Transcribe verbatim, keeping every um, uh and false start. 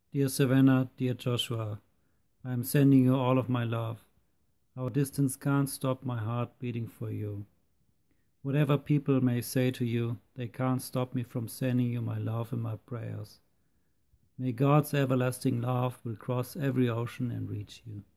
Dear Savannah, dear Joshua, I am sending you all of my love. Our distance can't stop my heart beating for you. Whatever people may say to you, they can't stop me from sending you my love and my prayers. May God's everlasting love will cross every ocean and reach you.